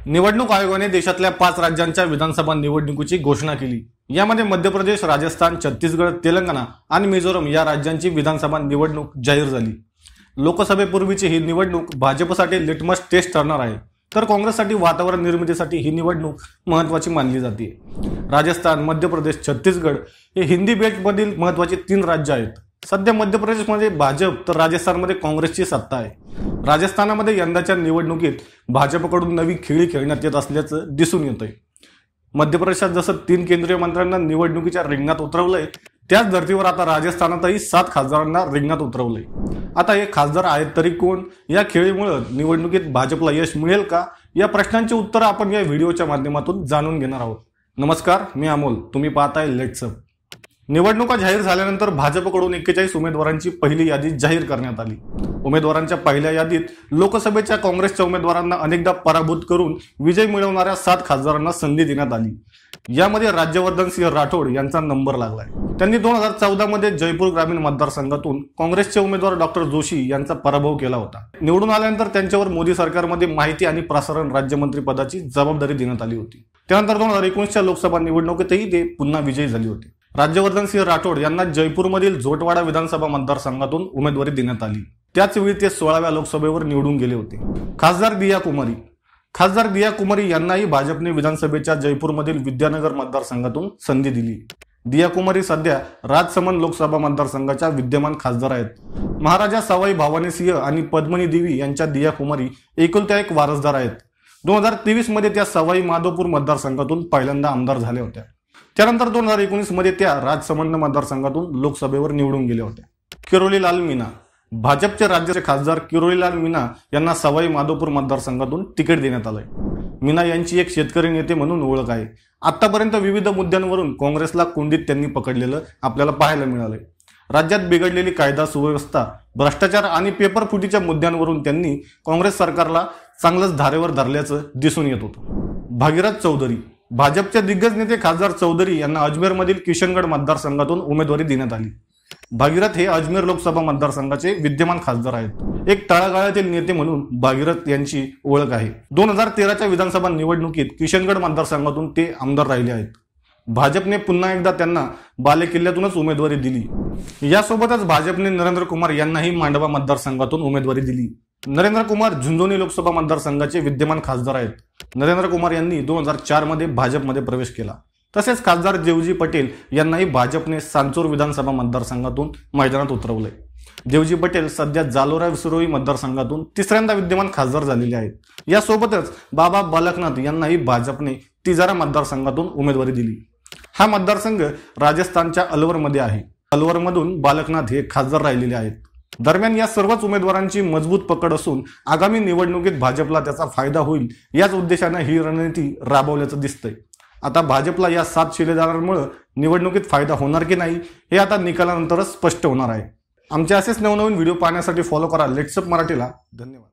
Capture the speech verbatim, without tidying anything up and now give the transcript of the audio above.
निवडणूक आयोगाने देशातल्या पाच राज्यांच्या विधानसभा निवडणुकीची घोषणा केली। यामध्ये मध्य प्रदेश, राजस्थान, छत्तीसगड, तेलंगणा आणि मिझोरम या राज्यांची विधानसभा निवडणूक जाहीर झाली। लोकसभेपूर्वीची ही निवडणूक भाजपसाठी लिटमस टेस्ट ठरणार आहे, तर काँग्रेससाठी वातावरण निर्मितीसाठी ही निवडणूक महत्त्वाची मानली जाते। राजस्थान, मध्य प्रदेश, छत्तीसगड हे हिंदी बेल्टमधील महत्त्वाचे तीन राज्य आहेत। सध्या मध्य प्रदेशमध्ये भाजप तर राजस्थानमध्ये काँग्रेसची सत्ता आहे। राजस्थानामध्ये यंदाच्या निवडणुकीत भाजपकडून नवी खेळी खेळण्यात येत असल्याचं दिसून येतंय। मध्य प्रदेशात जसं तीन केंद्रीय मंत्र्यांना निवडणुकीच्या रिंगणात उतरवलंय, त्याच धर्तीवर आता राजस्थानातही सात खासदारांना रिंगणात उतरवलंय। आता हे खासदार आहेत तरी कोण? या खेळीमुळे निवडणुकीत भाजपला यश मिळेल का? या प्रश्नांची उत्तरं आपण या व्हिडिओच्या माध्यमातून जाणून घेणार आहोत। नमस्कार, मी अमोल, तुम्ही पाहताय लेट्स अप। निवडणुका जाहीर झाल्यानंतर भाजपकडून एक्केचाळीस उमेदवारांची पहिली यादी जाहीर करण्यात आली। उमेदवारांच्या पहिल्या यादीत लोकसभेच्या काँग्रेसच्या उमेदवारांना अनेकदा पराभूत करून विजय मिळवणाऱ्या सात खासदारांना संधी देण्यात आली। यामध्ये राज्यवर्धन सिंह राठोड यांचा नंबर लागलाय। त्यांनी दोन हजार चौदा मध्ये जयपूर ग्रामीण मतदारसंघातून काँग्रेसचे उमेदवार डॉक्टर जोशी यांचा पराभव केला होता। निवडून आल्यानंतर त्यांच्यावर मोदी सरकारमध्ये माहिती आणि प्रसारण राज्यमंत्री पदाची जबाबदारी देण्यात आली होती। त्यानंतर दोन हजार एकोणीसच्या लोकसभा निवडणुकीतही ते पुन्हा विजयी झाले होते। राज्यवर्धन सिंह राठोड यांना जयपूरमधील जोटवाडा विधानसभा मतदारसंघातून उमेदवारी देण्यात आली। त्याच वेळी ते सोळाव्या लोकसभेवर निवडून गेले होते। खासदार दिया कुमारी खासदार दिया कुमारी यांनाही भाजपने विधानसभेच्या जयपूरमधील विद्यानगर मतदारसंघातून संधी दिली। दिया कुमारी सध्या राजसमंद लोकसभा मतदारसंघाच्या विद्यमान खासदार आहेत। महाराजा सवाई भावानी सिंह आणि पद्मिनी देवी यांच्या दिया कुमारी एकुलत्या एक वारसदार आहेत। दोन हजार तेवीस मध्ये त्या सवाई माधोपूर मतदारसंघातून पहिल्यांदा आमदार झाल्या होत्या। त्यानंतर दोन हजार एकोणीस मध्ये त्या राजसमंद मतदारसंघातून लोकसभेवर निवडून गेल्या होत्या। किरोलीलाल मीना भाजपचे राज्याचे खासदार किरोलीलाल मीना यांना सवाई माधोपूर मतदारसंघातून तिकीट देण्यात आलंय। मीना यांची एक शेतकरी नेते म्हणून ओळख आहे। आतापर्यंत विविध मुद्द्यांवरून काँग्रेसला कोंडीत त्यांनी पकडलेलं आपल्याला पाहायला मिळालंय। राज्यात बिघडलेली कायदा सुव्यवस्था, भ्रष्टाचार आणि पेपर फुटीच्या मुद्द्यांवरून त्यांनी काँग्रेस सरकारला चांगलंच धारेवर धरल्याचं दिसून येत होतं। भागीरथ चौधरी भाजपचे दिग्गज नेते खासदार चौधरी यांना अजमेरमधील किशनगड मतदारसंघातून उमेदवारी देण्यात आली। भागीरथ हे अजमेर लोकसभा मतदारसंघाचे विद्यमान खासदार आहेत। एक तळागाळातील नेते म्हणून भागीरथ यांची ओळख आहे। दोन हजार तेराच्या विधानसभा निवडणुकीत किशनगड मतदारसंघातून ते आमदार राहिले आहेत। भाजपने पुन्हा एकदा त्यांना बालेकिल्ल्यातूनच उमेदवारी दिली। यासोबतच भाजपने नरेंद्र कुमार यांनाही मांडवा मतदारसंघातून उमेदवारी दिली। नरेंद्र कुमार झुंझुनू लोकसभा मतदारसंघाचे विद्यमान खासदार आहेत। नरेंद्र कुमार यांनी दोन हजार चार मध्ये भाजपमध्ये प्रवेश केला। तसेच खासदार देवजी पटेल यांनाही भाजपने सांचोर विधानसभा मतदारसंघातून मैदानात उतरवले। देवजी पटेल सध्या जालोरा विसरोई मतदारसंघातून तिसऱ्यांदा विद्यमान खासदार झालेले आहेत। यासोबतच बाबा बालकनाथ यांनाही भाजपने तिजारा मतदारसंघातून उमेदवारी दिली। हा मतदारसंघ राजस्थानच्या अलवरमध्ये आहे। अलवरमधून बालकनाथ हे खासदार राहिलेले आहेत। दरम्यान या सर्वच उमेदवारांची मजबूत पकड असून आगामी निवडणुकीत भाजपला त्याचा फायदा होईल याच उद्देशाने ही रणनीती राबवल्याचं दिसतंय। आता भाजपला या सात शिलेदारांमुळे निवडणुकीत फायदा होणार की नाही हे आता निकालानंतरच स्पष्ट होणार आहे। आमचे असेच नवनवीन व्हिडिओ पाहण्यासाठी फॉलो करा लेट्स अप मराठीला। धन्यवाद।